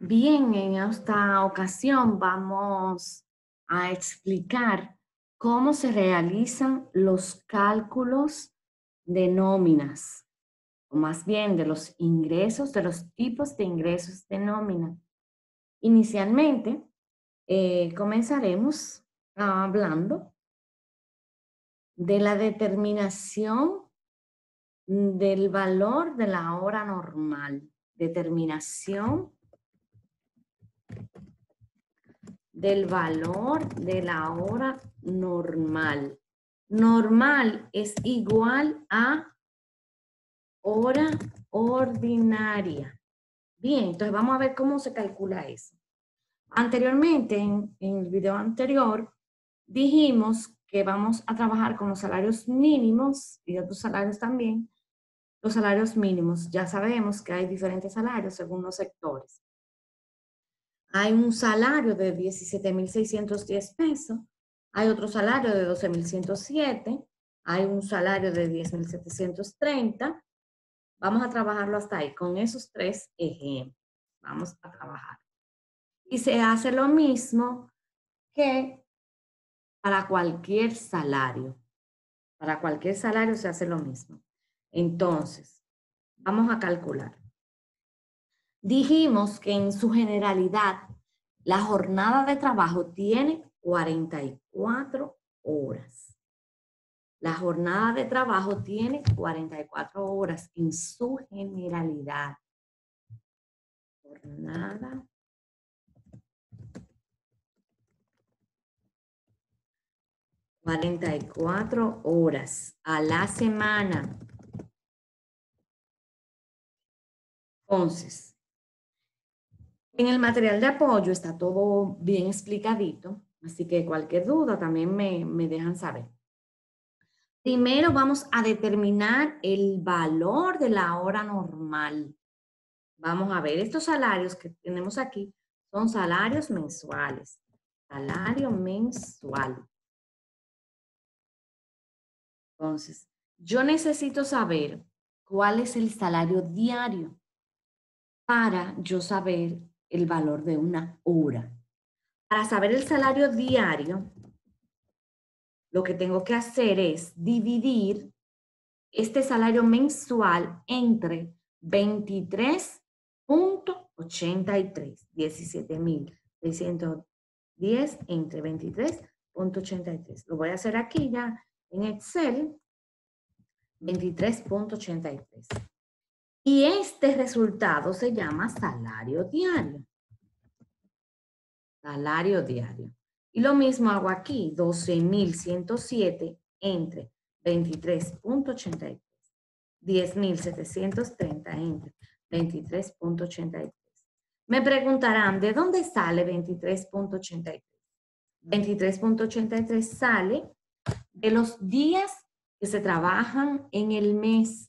Bien, en esta ocasión vamos a explicar cómo se realizan los cálculos de nóminas, o más bien de los ingresos, de los tipos de ingresos de nómina. Inicialmente, comenzaremos hablando de la determinación del valor de la hora normal. Determinación del valor de la hora normal. Normal es igual a hora ordinaria. Bien, entonces vamos a ver cómo se calcula eso. Anteriormente, en el video anterior, dijimos que vamos a trabajar con los salarios mínimos y otros salarios también. Los salarios mínimos, ya sabemos que hay diferentes salarios según los sectores. Hay un salario de 17.610 pesos, hay otro salario de 12.107, hay un salario de 10.730. Vamos a trabajarlo hasta ahí, con esos tres ejemplos. Vamos a trabajar. Y se hace lo mismo que para cualquier salario. Para cualquier salario se hace lo mismo. Entonces, vamos a calcular. Dijimos que en su generalidad la jornada de trabajo tiene 44 horas. La jornada de trabajo tiene 44 horas en su generalidad. Jornada 44 horas a la semana. Entonces, en el material de apoyo está todo bien explicadito, así que cualquier duda también me dejan saber. Primero vamos a determinar el valor de la hora normal. Vamos a ver, estos salarios que tenemos aquí son salarios mensuales. Salario mensual. Entonces, yo necesito saber cuál es el salario diario para yo saber el valor de una hora. Para saber el salario diario, lo que tengo que hacer es dividir este salario mensual entre 23.83, 17.610 entre 23.83. Lo voy a hacer aquí ya en Excel, 23.83. Y este resultado se llama salario diario. Salario diario. Y lo mismo hago aquí, 12.107 entre 23.83. 10.730 entre 23.83. Me preguntarán, ¿de dónde sale 23.83? 23.83 sale de los días que se trabajan en el mes.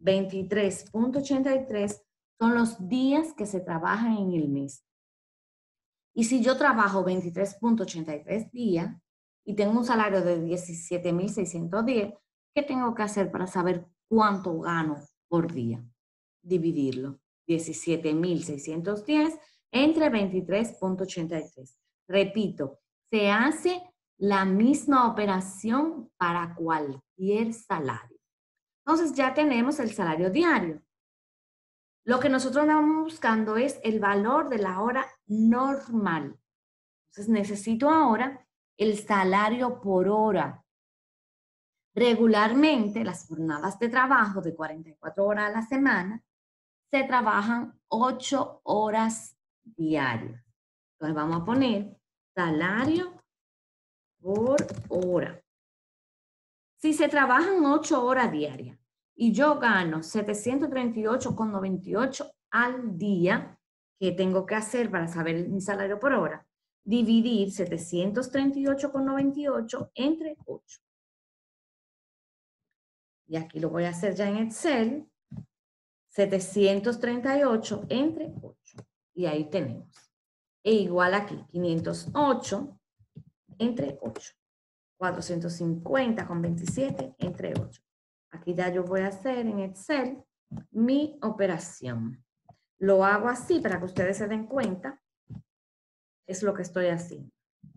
23.83 son los días que se trabajan en el mes. Y si yo trabajo 23.83 días y tengo un salario de 17.610, ¿qué tengo que hacer para saber cuánto gano por día? Dividirlo. 17.610 entre 23.83. Repito, se hace la misma operación para cualquier salario. Entonces ya tenemos el salario diario. Lo que nosotros estamos buscando es el valor de la hora normal. Entonces necesito ahora el salario por hora. Regularmente las jornadas de trabajo de 44 horas a la semana se trabajan 8 horas diarias. Entonces vamos a poner salario por hora. Si se trabajan 8 horas diarias y yo gano 738,98 al día, ¿qué tengo que hacer para saber mi salario por hora? Dividir 738,98 entre 8. Y aquí lo voy a hacer ya en Excel. 738 entre 8. Y ahí tenemos. E igual aquí, 508 entre 8. 450,27 entre 8. Aquí ya yo voy a hacer en Excel mi operación. Lo hago así para que ustedes se den cuenta. Es lo que estoy haciendo.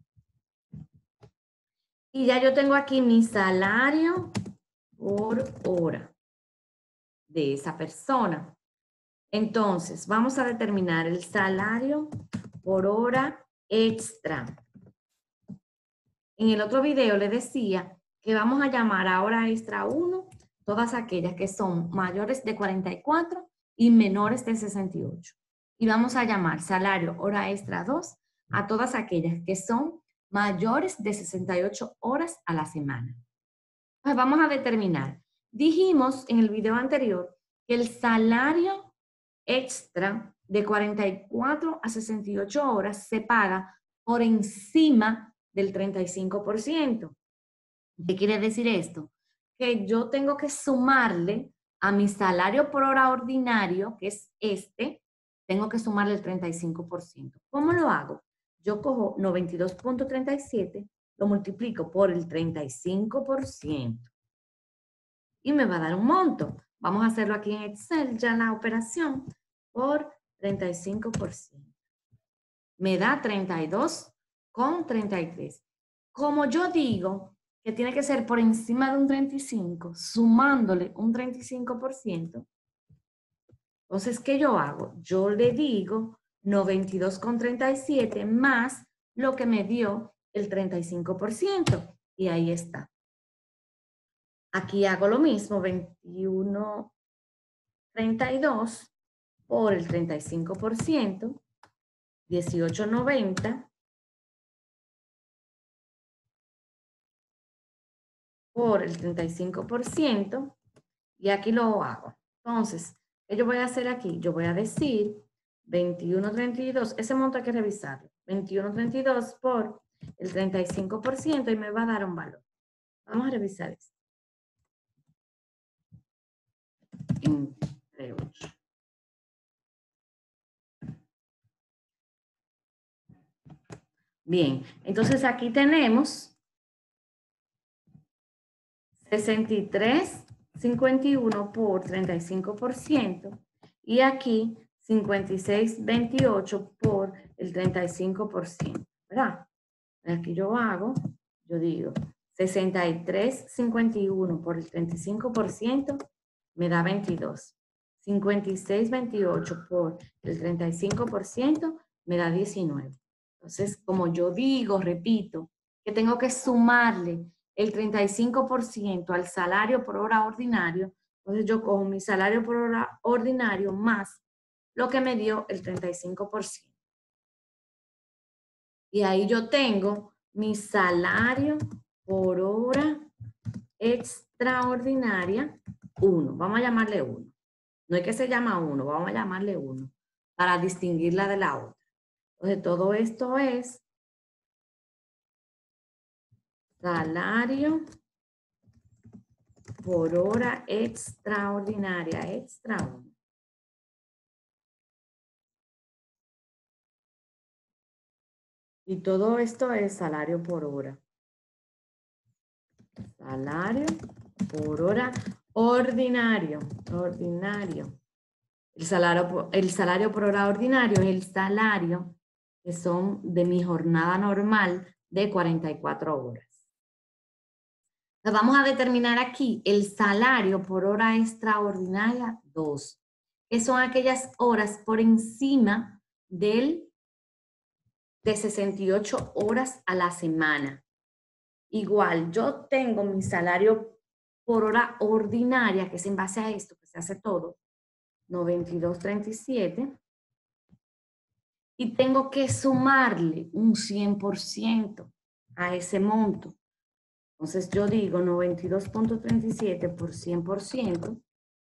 Y ya yo tengo aquí mi salario por hora de esa persona. Entonces, vamos a determinar el salario por hora extra. En el otro video le decía que vamos a llamar a hora extra 1 todas aquellas que son mayores de 44 y menores de 68. Y vamos a llamar salario hora extra 2 a todas aquellas que son mayores de 68 horas a la semana. Entonces vamos a determinar. Dijimos en el video anterior que el salario extra de 44 a 68 horas se paga por encima del 35%. ¿Qué quiere decir esto? Que yo tengo que sumarle a mi salario por hora ordinario, que es este, tengo que sumarle el 35%. ¿Cómo lo hago? Yo cojo 92.37, lo multiplico por el 35% y me va a dar un monto. Vamos a hacerlo aquí en Excel, ya la operación, por 35%. Me da 32,33. Como yo digo que tiene que ser por encima de un 35, sumándole un 35%, entonces, ¿qué yo hago? Yo le digo 92,37 más lo que me dio el 35%. Y ahí está. Aquí hago lo mismo, 21,32 por el 35%, 18,90 por el 35%, y aquí lo hago. Entonces, ¿qué yo voy a hacer aquí? Yo voy a decir 21,32, ese monto hay que revisarlo, 21,32 por el 35% y me va a dar un valor. Vamos a revisar esto. Entre 8. Bien, entonces aquí tenemos 63,51 por 35% y aquí 56,28 por el 35%, ¿verdad? Aquí yo hago, yo digo 63,51 por el 35% me da 22. 56,28 por el 35% me da 19. Entonces, como yo digo, repito, que tengo que sumarle el 35% al salario por hora ordinario, entonces yo cojo mi salario por hora ordinario más lo que me dio el 35%. Y ahí yo tengo mi salario por hora extraordinaria 1. Vamos a llamarle 1. No es que se llama 1, vamos a llamarle 1 para distinguirla de la otra. Entonces, todo esto es salario por hora extraordinaria, extra 1. Y todo esto es salario por hora. Salario por hora ordinario, ordinario. El salario por hora ordinario es el salario que son de mi jornada normal de 44 horas. Entonces vamos a determinar aquí el salario por hora extraordinaria 2, que son aquellas horas por encima de 68 horas a la semana. Igual, yo tengo mi salario por hora ordinaria, que es en base a esto, que se hace todo, 92,37. Y tengo que sumarle un 100% a ese monto. Entonces yo digo 92,37 por 100%.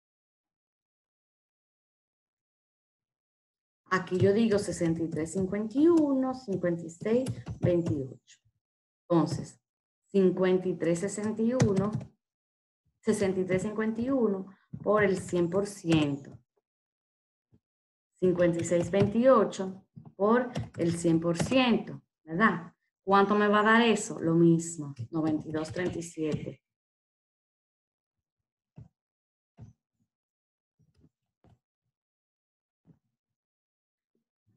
Aquí yo digo 63,51, 56,28. Entonces, 63,51 por el 100%. 56,28 por el 100%, ¿verdad? ¿Cuánto me va a dar eso? Lo mismo, 92,37.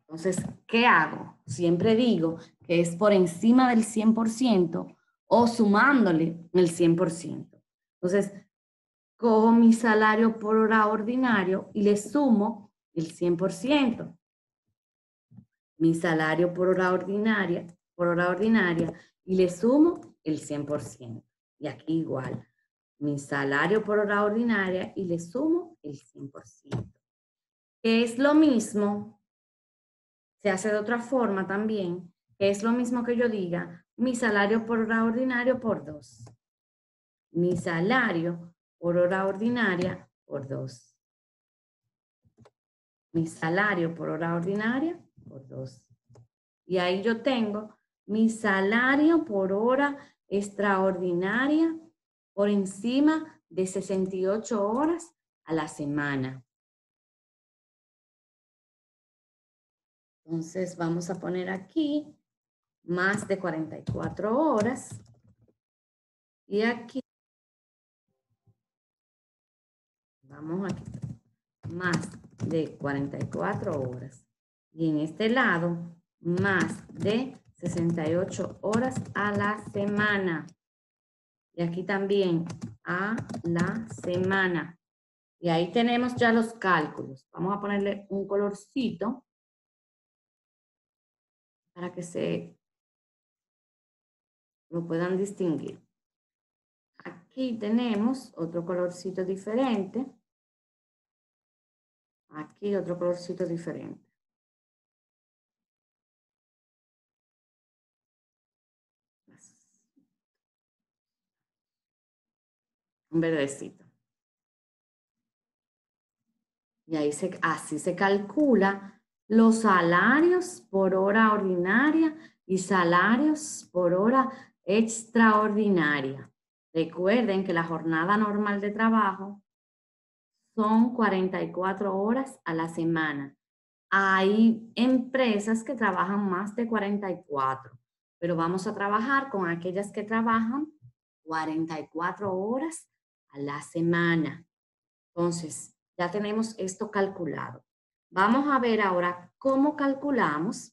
Entonces, ¿qué hago? Siempre digo que es por encima del 100% o sumándole el 100%. Entonces, cojo mi salario por hora ordinario y le sumo el 100%. Mi salario por hora ordinaria, y le sumo el 100%. Y aquí igual, mi salario por hora ordinaria y le sumo el 100%. Que es lo mismo, se hace de otra forma también, que es lo mismo que yo diga, mi salario por hora ordinario por 2. Mi salario por hora ordinaria por 2. Mi salario por hora ordinaria por 2. Y ahí yo tengo mi salario por hora extraordinaria por encima de 68 horas a la semana. Entonces vamos a poner aquí más de 44 horas. Y aquí vamos aquí, más de 44 horas. Y en este lado, más de 68 horas a la semana. Y aquí también a la semana. Y ahí tenemos ya los cálculos. Vamos a ponerle un colorcito para que se lo puedan distinguir. Aquí tenemos otro colorcito diferente. Aquí otro colorcito diferente. Un verdecito. Y ahí así se calcula los salarios por hora ordinaria y salarios por hora extraordinaria. Recuerden que la jornada normal de trabajo son 44 horas a la semana. Hay empresas que trabajan más de 44, pero vamos a trabajar con aquellas que trabajan 44 horas a la semana. Entonces, ya tenemos esto calculado. Vamos a ver ahora cómo calculamos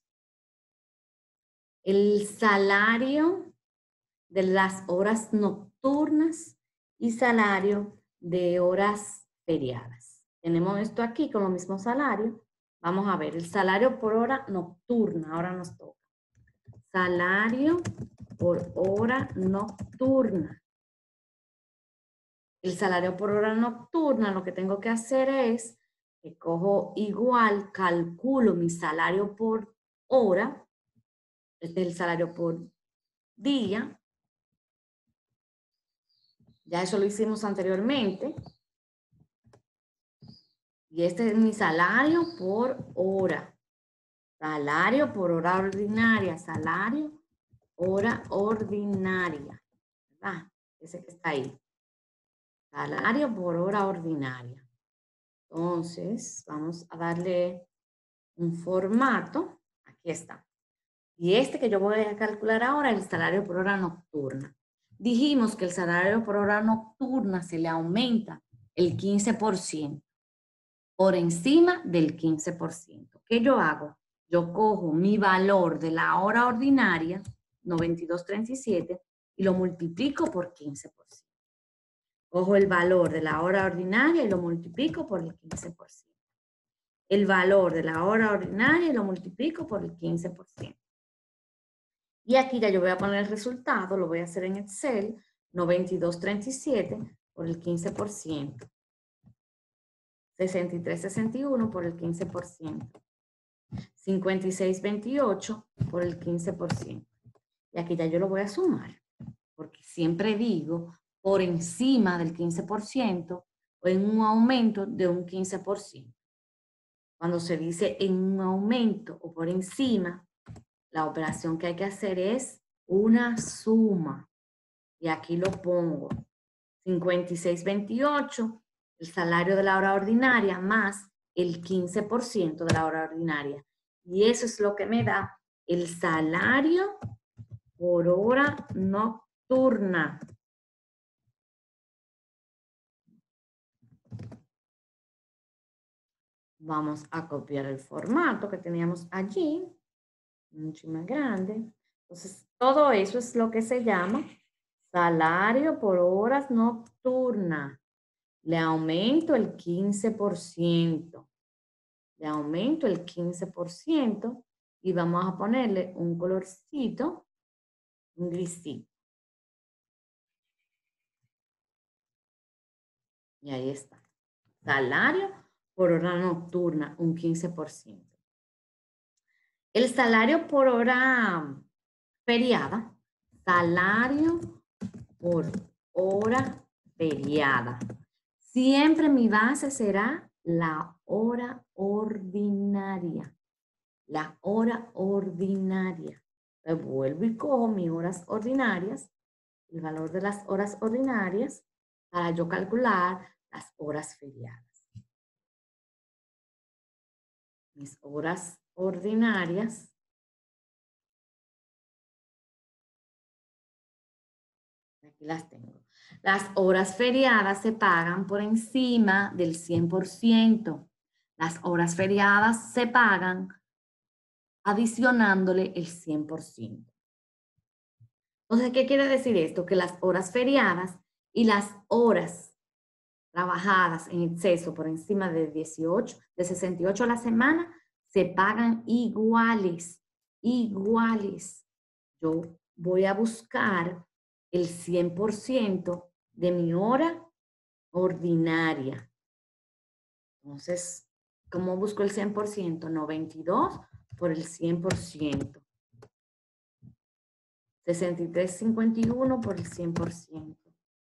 el salario de las horas nocturnas y salario de horas feriadas. Tenemos esto aquí con los mismos salarios. Vamos a ver el salario por hora nocturna. Ahora nos toca. Salario por hora nocturna. El salario por hora nocturna, lo que tengo que hacer es que cojo igual, calculo mi salario por hora, este es el salario por día, ya eso lo hicimos anteriormente, y este es mi salario por hora, salario por hora ordinaria, salario hora ordinaria, ¿verdad? Ese que está ahí, salario por hora ordinaria. Entonces, vamos a darle un formato. Aquí está. Y este que yo voy a calcular ahora es el salario por hora nocturna. Dijimos que el salario por hora nocturna se le aumenta el 15%, por encima del 15%. ¿Qué yo hago? Yo cojo mi valor de la hora ordinaria, 92.37, y lo multiplico por 15%. Cojo el valor de la hora ordinaria y lo multiplico por el 15%. El valor de la hora ordinaria y lo multiplico por el 15%. Y aquí ya yo voy a poner el resultado, lo voy a hacer en Excel, 92.37 por el 15%. 63.61 por el 15%. 56.28 por el 15%. Y aquí ya yo lo voy a sumar, porque siempre digo por encima del 15% o en un aumento de un 15%. Cuando se dice en un aumento o por encima, la operación que hay que hacer es una suma. Y aquí lo pongo. 56.28, el salario de la hora ordinaria más el 15% de la hora ordinaria. Y eso es lo que me da el salario por hora nocturna. Vamos a copiar el formato que teníamos allí, mucho más grande. Entonces, todo eso es lo que se llama salario por horas nocturnas. Le aumento el 15%. Le aumento el 15% y vamos a ponerle un colorcito, un grisito. Y ahí está. Salario por hora nocturna, un 15%. El salario por hora feriada, salario por hora feriada. Siempre mi base será la hora ordinaria. La hora ordinaria. Entonces vuelvo y cojo mis horas ordinarias, el valor de las horas ordinarias, para yo calcular las horas feriadas. Mis horas ordinarias. Aquí las tengo. Las horas feriadas se pagan por encima del 100%. Las horas feriadas se pagan adicionándole el 100%. Entonces, ¿qué quiere decir esto? Que las horas feriadas y las horas trabajadas en exceso por encima de 68 a la semana, se pagan iguales, iguales. Yo voy a buscar el 100% de mi hora ordinaria. Entonces, ¿cómo busco el 100%? 92 por el 100%. 63.51 por el 100%.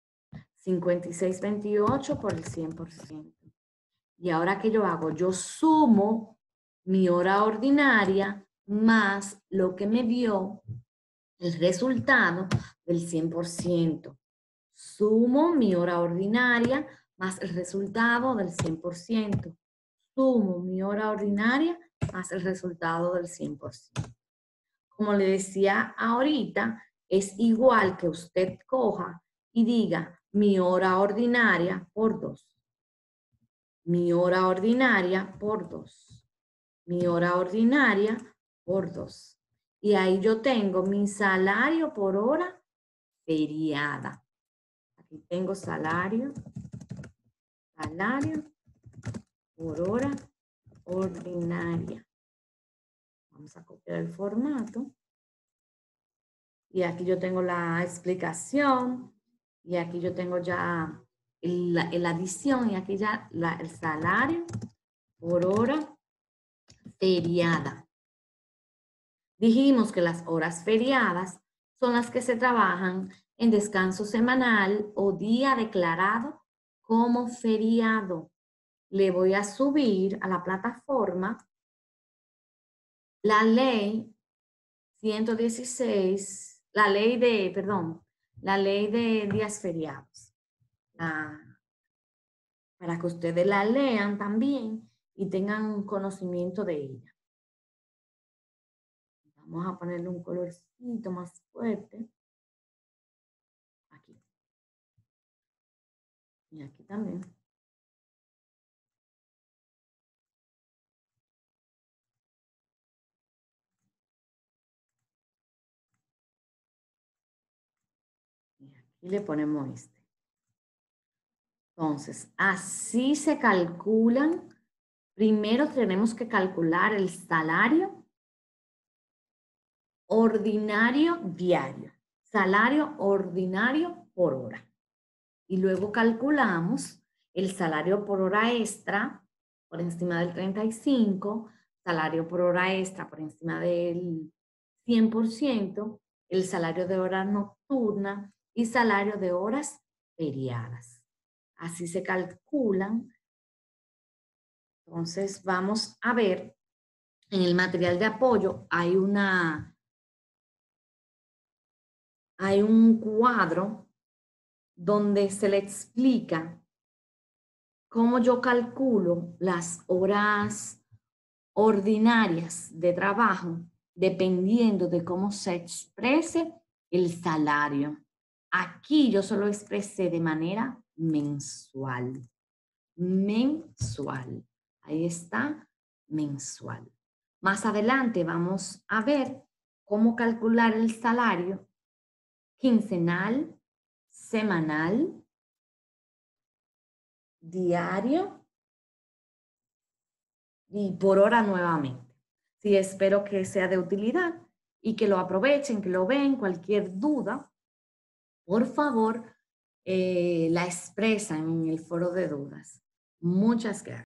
56.28 por el 100%. Y ahora, ¿qué yo hago? Yo sumo mi hora ordinaria más lo que me dio el resultado del 100%. Sumo mi hora ordinaria más el resultado del 100%. Sumo mi hora ordinaria más el resultado del 100%. Como le decía ahorita, es igual que usted coja y diga mi hora ordinaria por 2. Mi hora ordinaria por 2. Mi hora ordinaria por 2. Y ahí yo tengo mi salario por hora feriada. Aquí tengo salario por hora ordinaria. Vamos a copiar el formato. Y aquí yo tengo la explicación. Y aquí yo tengo ya la adición. Y aquí ya el salario por hora feriada. Dijimos que las horas feriadas son las que se trabajan en descanso semanal o día declarado como feriado. Le voy a subir a la plataforma la ley 116, la ley de días feriados. Para que ustedes la lean también y tengan conocimiento de ella. Vamos a ponerle un colorcito más fuerte. Aquí. Y aquí también. Y aquí le ponemos este. Entonces, así se calculan. Primero tenemos que calcular el salario ordinario diario. Salario ordinario por hora. Y luego calculamos el salario por hora extra por encima del 35, salario por hora extra por encima del 100%, el salario de hora nocturna y salario de horas feriadas. Así se calculan. Entonces vamos a ver, en el material de apoyo hay un cuadro donde se le explica cómo yo calculo las horas ordinarias de trabajo dependiendo de cómo se exprese el salario. Aquí yo solo expresé de manera mensual. Mensual. Ahí está, mensual. Más adelante vamos a ver cómo calcular el salario quincenal, semanal, diario y por hora nuevamente. Sí, espero que sea de utilidad y que lo aprovechen, que lo ven. Cualquier duda, por favor, la expresan en el foro de dudas. Muchas gracias.